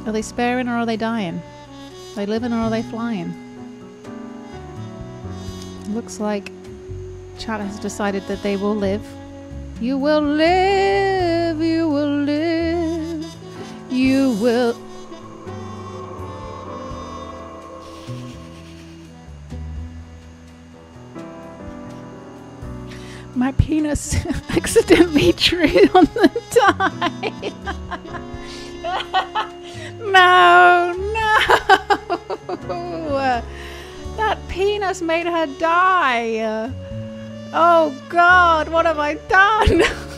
Are they sparing or are they dying? Are they living or are they flying? Looks like chat has decided that they will live. You will live, you will live, you will... My penis accidentally drew on the die. No, no. That penis made her die. Oh God, what have I done?